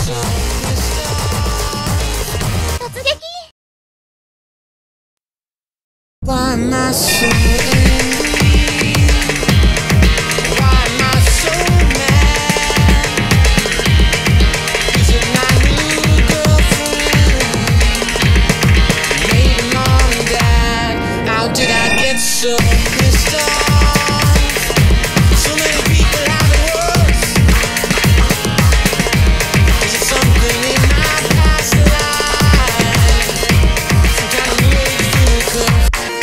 Why am I so angry? Why am I so mad? Is it my new girlfriend? Maybe mom and dad. How did I get so pissed off? So many people have it worse. Is it something in my past life? Some kind of way through the curve.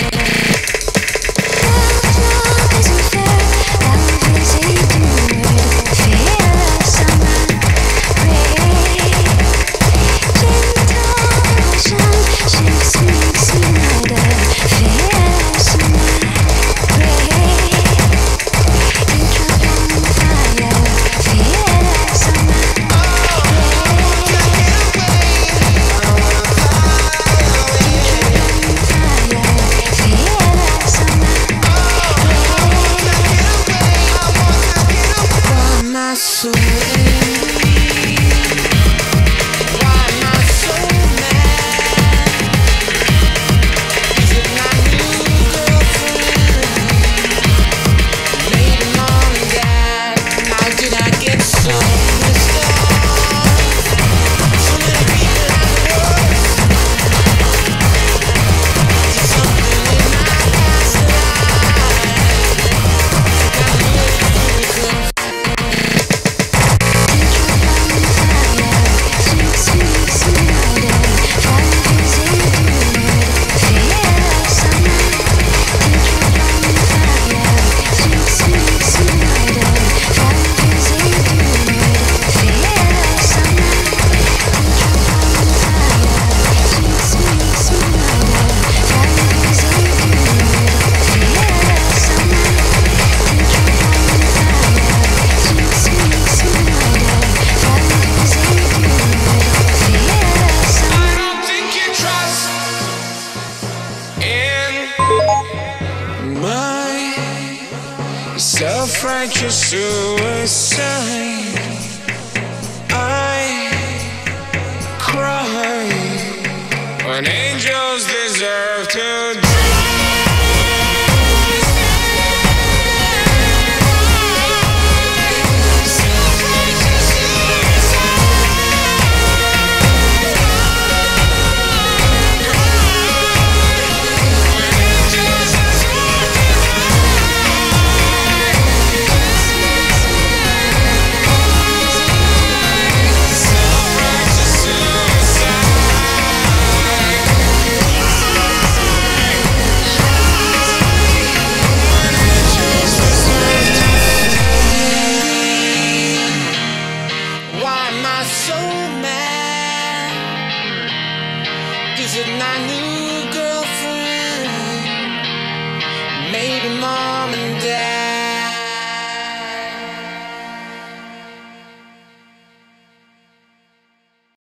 So angry. Why am I so mad? Is it my new girlfriend? Maybe mom and dad. How did I get so pissed off? So many people have it worse. Is it something in my past life? Got me through the curve. Self-righteous suicide. I cry when angels deserve to die. So mad. Is it my new girlfriend? Maybe mom and dad.